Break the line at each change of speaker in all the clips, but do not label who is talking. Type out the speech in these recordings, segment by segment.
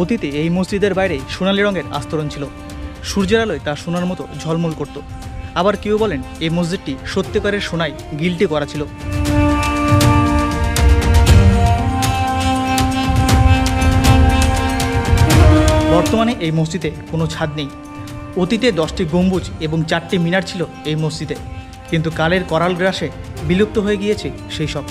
অতীতে এই মসজিদের বাইরে সোনালী রঙের আস্তরণ ছিল। সূর্যের আলোয় তা সোনার মতো ঝলমল করত। আবার কেউ বলেন এই মসজিদটি সত্যিকারের সোনায় গিল্টে করা ছিল। বর্তমানে এই মসজিদে কোনো ছাদ নেই। অতীতে 10টি গম্বুজ এবং 4টি মিনার ছিল এই মসজিদে, কিন্তু কালের করাল গ্রাসে বিলুপ্ত হয়ে গিয়েছে সেই সব।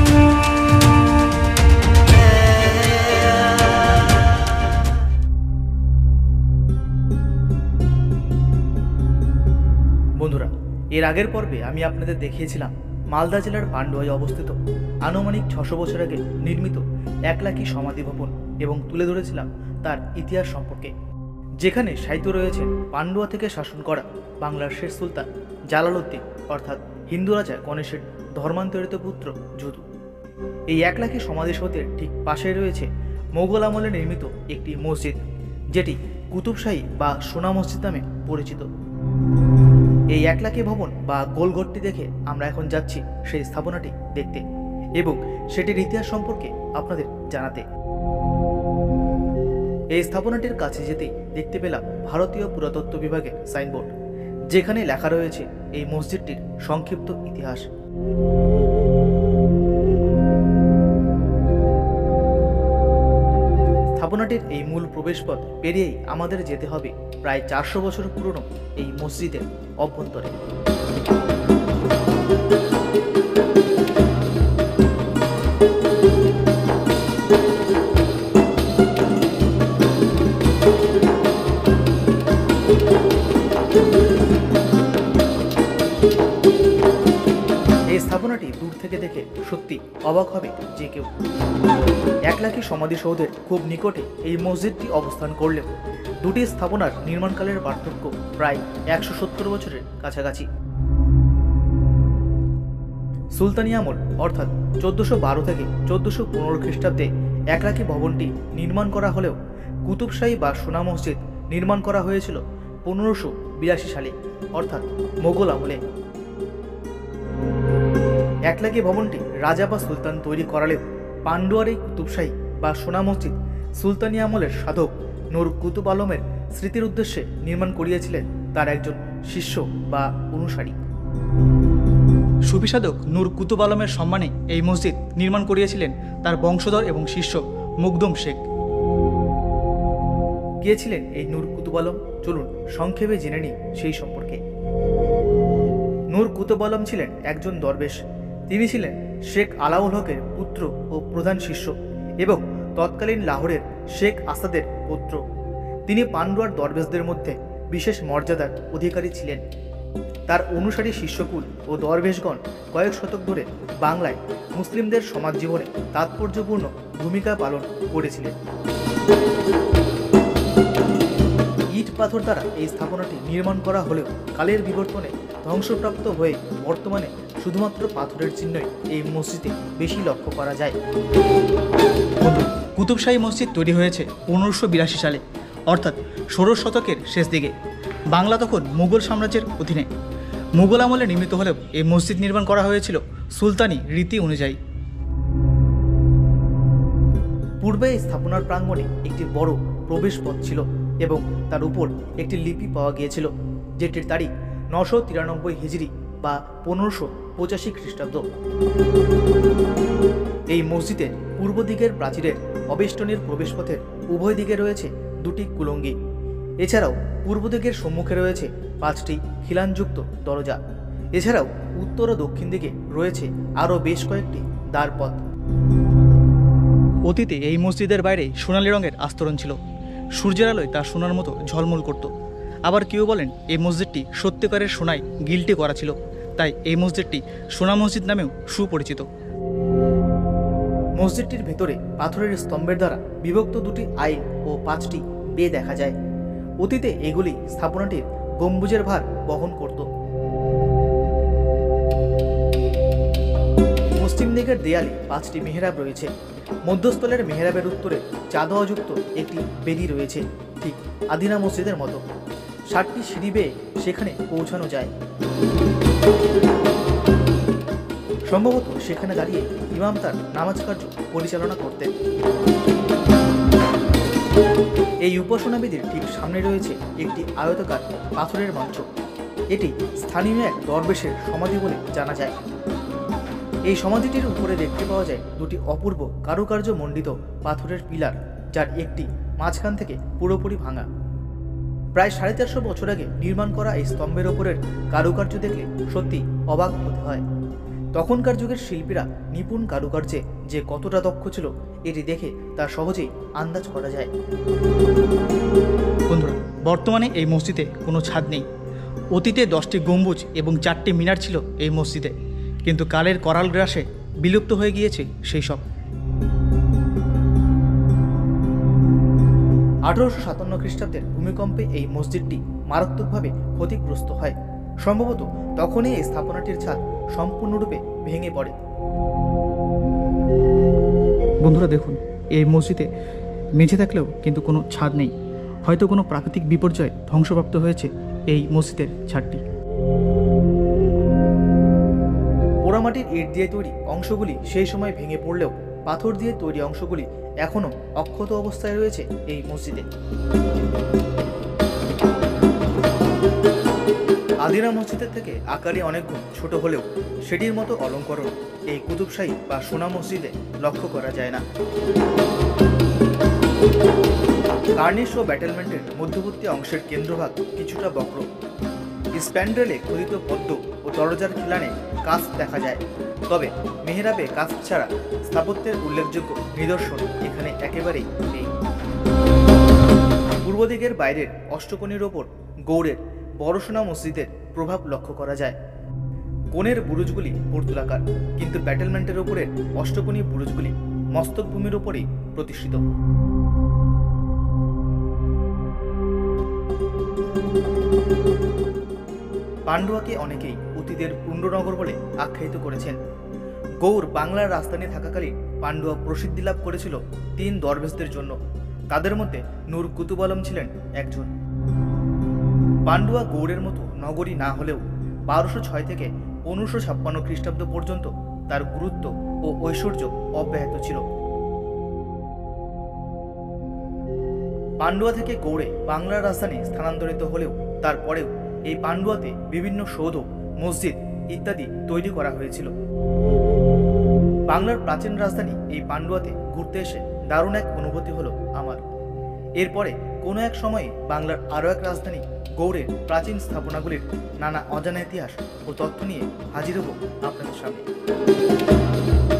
বন্ধুরা, এর আগের পর্বে আমি আপনাদের দেখিয়েছিলাম মালদা জেলার পান্ডুয়ায় অবস্থিত আনুমানিক 600 বছর আগে নির্মিত একলাকি সমাধি ভবন এবং তুলে ধরেছিলাম তার ইতিহাস সম্পর্কে, যেখানে সাহিত্য রয়েছেন পান্ডুয়া থেকে শাসন করা বাংলার শেষ সুলতান জালালউদ্দিন অর্থাৎ হিন্দু রাজা গণেশের ধর্মান্তরিত পুত্র যদু। এই একলাকি সমাধিসৌধের ঠিক পাশে রয়েছে মোগল আমলে নির্মিত একটি মসজিদ, যেটি কুতুবশাহী বা সোনা মসজিদ নামে পরিচিত। এই একলাকি ভবন বা গোলঘরটি দেখে আমরা এখন যাচ্ছি সেই স্থাপনাটি দেখতে এবং সেটির ইতিহাস সম্পর্কে আপনাদের জানাতে। এই স্থাপনাটির কাছে যেতেই দেখতে পেলাম ভারতীয় পুরাতত্ত্ব বিভাগের সাইনবোর্ড, যেখানে লেখা রয়েছে এই মসজিদটির সংক্ষিপ্ত ইতিহাস। স্থাপনাটির এই মূল প্রবেশপথ পেরিয়েই আমাদের যেতে হবে প্রায় 400 বছর পুরনো এই মসজিদের অভ্যন্তরে। এই স্থাপনাটি দূর থেকে দেখে সত্যি অবাক হবে যে কেউ। একলাকি সমাধিসৌধের খুব নিকটে এই মসজিদটি অবস্থান করলেও দুটি স্থাপনার নির্মাণকালের পার্থক্য প্রায় 170 বছরের কাছাকাছি। সুলতানি আমল অর্থাৎ 1412 থেকে 1415 খ্রিস্টাব্দে একলাকি ভবনটি নির্মাণ করা হলেও কুতুবশাহী বা সোনা মসজিদ নির্মাণ করা হয়েছিল 1582 সালে অর্থাৎ মোগল আমলে। একলাকি ভবনটি রাজা বা সুলতান তৈরি করালেও পান্ডুয়ার এই কুতুবশাহী বা সোনা মসজিদ সুলতানি আমলের সাধক নূর কুতুব আলমের স্মৃতির উদ্দেশ্যে নির্মাণ করিয়েছিলেন তার একজন শিষ্য বা অনুসারী। সুফি সাধক নূর কুতুব আলমের সম্মানে এই মসজিদ নির্মাণ করিয়েছিলেন তার বংশধর এবং শিষ্য মুকদম শেখ। কে ছিলেন এই নূর কুতুব আলম? চলুন সংক্ষেপে জেনে নিই সেই সম্পর্কে। নূর কুতুব আলম ছিলেন একজন দরবেশ। তিনি ছিলেন শেখ আলাউল হকের পুত্র ও প্রধান শিষ্য এবং তৎকালীন লাহোরের শেখ আসাদের পুত্র। তিনি পান্ডুয়ার দরবেশদের মধ্যে বিশেষ মর্যাদার অধিকারী ছিলেন। তার অনুসারী শিষ্যকুল ও দরবেশগণ কয়েক শতক ধরে বাংলায় মুসলিমদের সমাজ জীবনে তাৎপর্যপূর্ণ ভূমিকা পালন করেছিলেন। ইট পাথর দ্বারা এই স্থাপনাটি নির্মাণ করা হলেও কালের বিবর্তনে ধ্বংসপ্রাপ্ত হয়ে বর্তমানে শুধুমাত্র পাথরের চিহ্নই এই মসজিদে বেশি লক্ষ্য করা যায়। কুতুবশাহী মসজিদ তৈরি হয়েছে 1582 সালে অর্থাৎ 16 শতকের শেষ দিকে। বাংলা তখন মুঘল সাম্রাজ্যের অধীনে। মুঘল আমলে নির্মিত হলেও এই মসজিদ নির্মাণ করা হয়েছিল সুলতানি রীতি অনুযায়ী। পূর্বে এই স্থাপনার প্রাঙ্গণে একটি বড় প্রবেশপথ ছিল এবং তার উপর একটি লিপি পাওয়া গিয়েছিল, যেটির তারিখ 993 হিজরি বা 1585 খ্রিস্টাব্দ। এই মসজিদের পূর্ব দিকের প্রাচীরের অবেষ্টনীর প্রবেশপথের উভয় দিকে রয়েছে দুটি কুলঙ্গি। এছাড়াও পূর্ব দিকের সম্মুখে রয়েছে 5টি খিলানযুক্ত দরজা। এছাড়াও উত্তর ও দক্ষিণ দিকে রয়েছে আরও বেশ কয়েকটি দ্বারপথ। অতীতে এই মসজিদের বাইরে সোনালী রঙের আস্তরণ ছিল। সূর্যের আলোয় তা সোনার মতো ঝলমল করত। আবার কেউ বলেন এই মসজিদটি সত্যিকারের সোনায় গিল্টে করা ছিল, তাই এই মসজিদটি সোনা মসজিদ নামেও সুপরিচিত। মসজিদটির ভেতরে পাথরের স্তম্ভের দ্বারা বিভক্ত দুটি আইন ও 5টি বে দেখা যায়। অতীতে এগুলি স্থাপনাটির গম্বুজের ভার বহন করত। পশ্চিম দিকের দেয়ালে 5টি মেহরাব রয়েছে। মধ্যস্থলের মেহরাবের উত্তরে চাঁদোয়াযুক্ত একটি বেদি রয়েছে, ঠিক আদিনা মসজিদের মতো। 7টি সিঁড়ি বেয়ে সেখানে পৌঁছানো যায়। সম্ভবত সেখানে দাঁড়িয়ে ইমাম তার নামাজ কার্য পরিচালনা করতেন। এই উপাসনা বেদির ঠিক সামনে রয়েছে একটি আয়তাকার পাথরের মঞ্চ। এটি স্থানীয় এক দরবেশের সমাধি বলে জানা যায়। এই সমাধিটির উপরে দেখতে পাওয়া যায় দুটি অপূর্ব কারুকার্য মণ্ডিত পাথরের পিলার, যার একটি মাঝখান থেকে পুরোপুরি ভাঙা। প্রায় 450 বছর আগে নির্মাণ করা এই স্তম্ভের ওপরের কারুকার্য দেখলে সত্যি অবাক হতে হয়। তখনকার যুগের শিল্পীরা নিপুণ কারুকার্যে যে কতটা দক্ষ ছিল এটি দেখে তা সহজেই আন্দাজ করা যায়।
বন্ধুরা, বর্তমানে এই মসজিদে কোনো ছাদ নেই। অতীতে 10টি গম্বুজ এবং 4টি মিনার ছিল এই মসজিদে, কিন্তু কালের করাল গ্রাসে বিলুপ্ত হয়ে গিয়েছে সেই সব।
1857 খ্রিস্টাব্দের ভূমিকম্পে এই মসজিদটি মারাত্মকভাবে ক্ষতিগ্রস্ত হয়। সম্ভবত তখনই এই স্থাপনাটির ছাদ সম্পূর্ণরূপে ভেঙে পড়ে।
বন্ধুরা দেখুন, এই মসজিদে মেঝে থাকলেও কিন্তু কোনো ছাদ নেই। হয়তো কোনো প্রাকৃতিক বিপর্যয়ে ধ্বংসপ্রাপ্ত হয়েছে এই মসজিদের ছাদটি।
পোড়ামাটির ইট দিয়ে তৈরি অংশগুলি সেই সময় ভেঙে পড়লেও পাথর দিয়ে তৈরি অংশগুলি এখনও অক্ষত অবস্থায় রয়েছে এই মসজিদে। আদিনা মসজিদের থেকে আকারে অনেক গুণ ছোট হলেও সেটির মতো অলঙ্করণ এই কুতুবশাহী বা সোনা মসজিদে লক্ষ্য করা যায় না। কার্নিশ ও ব্যাটেলমেন্টের মধ্যবর্তী অংশের কেন্দ্রভাগ কিছুটা বক্র। স্প্যান্ড্রেলে খোদিত পদ্ম ও দরজার খিলানে কাঁচ দেখা যায়, তবে মেহরাবে কাঁচ ছাড়া স্থাপত্যের উল্লেখযোগ্য নিদর্শন এখানে একেবারেই নেই। পূর্ব দিকের বাইরের অষ্টকোণের ওপর গৌড়ের বড় সোনা মসজিদের প্রভাব লক্ষ্য করা যায়। কোণের বুরুজগুলি বর্তুলাকার, কিন্তু ব্যাটেলমেন্টের ওপরের অষ্টকোণী বুরুজগুলি মস্তকভূমির ওপরেই প্রতিষ্ঠিত। পান্ডুয়াকে অনেকেই অতীতের পুণ্ডনগর বলে আখ্যায়িত করেছেন। গৌর বাংলার রাজধানী থাকাকালীন পান্ডুয়া প্রসিদ্ধি লাভ করেছিল 3 দরবেশদের জন্য। তাদের মধ্যে নূর কুতুব আলম ছিলেন একজন। পান্ডুয়া গৌড়ের মতো নগরী না হলেও 1206 থেকে 1556 খ্রিস্টাব্দ পর্যন্ত তার গুরুত্ব ও ঐশ্বর্য অব্যাহত ছিল। পান্ডুয়া থেকে গৌড়ে বাংলার রাজধানী স্থানান্তরিত হলেও তারপরেও এই পান্ডুয়াতে বিভিন্ন সৌধ, মসজিদ ইত্যাদি তৈরি করা হয়েছিল। বাংলার প্রাচীন রাজধানী এই পান্ডুয়াতে ঘুরতে এসে দারুণ এক অনুভূতি হলো আমার। এরপরে কোনো এক সময়ে বাংলার আরও এক রাজধানী গৌড়ের প্রাচীন স্থাপনাগুলির নানা অজানা ইতিহাস ও তথ্য নিয়ে হাজির হব আপনাদের সামনে।